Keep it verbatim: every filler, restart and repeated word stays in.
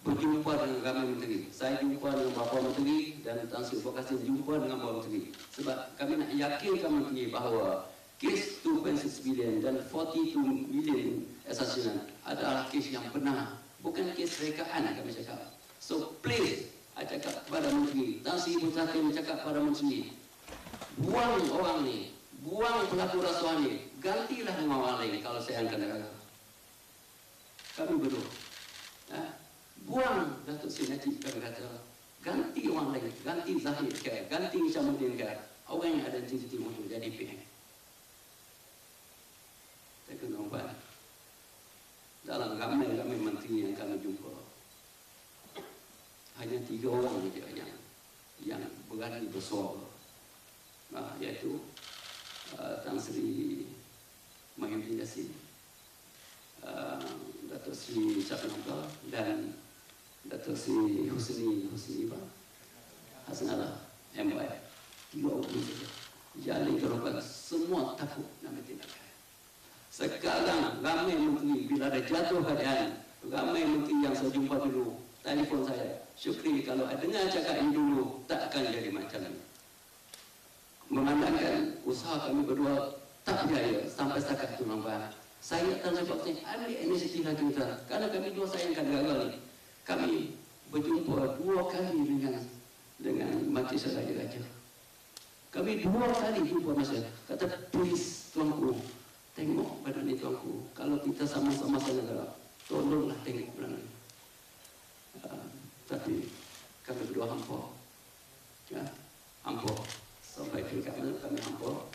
berjumpa dengan kami menteri. Saya jumpa dengan Bapa Menteri dan Tan Sri Pokasin jumpa dengan Bapa Menteri. Sebab kami nak yakinkan menteri bahawa kes two point six billion dan forty-two million assassination adalah kes yang benar, bukan kes rekaan kami cakap. So please, saya cakap kepada menteri, Tan Sri Pokasin cakap kepada menteri, buang orang ni, buang pelaku rasuah ni, gantilah dengan orang lain kalau saya angkat negara. Kami berdua, ha? Buang Datuk Seri Najib, kami kata, ganti orang lain, ganti Zahid ke, ganti Isyamuddin ke, orang yang ada cita-cita untuk jadi P M. Saya kena ubah. Dalam ramai-ramai menteri yang kami jumpa, hanya tiga orang saja yang yang berani bersuara, nah, iaitu uh, Tan Sri Mahyudin Yassin, uh, Datuk Sri Syafnaka dan Datuk Sri Husni Husni Hasanallah M Y. Tiga orang saja. Jadi kalau semua takut nak bertindakan. Sekarang ramai menteri bila ada jatuh keadaan, ramai menteri yang saya jumpa dulu telefon saya, Syukri, kalau dengar cakap ini dulu tak akan jadi macam ini. Memandangkan usaha kami berdua tak berjaya sampai setakat itu nampak. Saya tak sebab saya ambil inisiatif lagi kita, karena kami dua sayangkan negara ini. Kami berjumpa dua kali dengan dengan Majlis Raja-Raja. Kami dua kali jumpa masa kata, please tuanku, tengok badan ni tuanku, kalau kita sama-sama negara, tolonglah tengok badan ni. Uh, tapi kami berdua hampa, ya, hampa sampai tingkat mana kami hampa.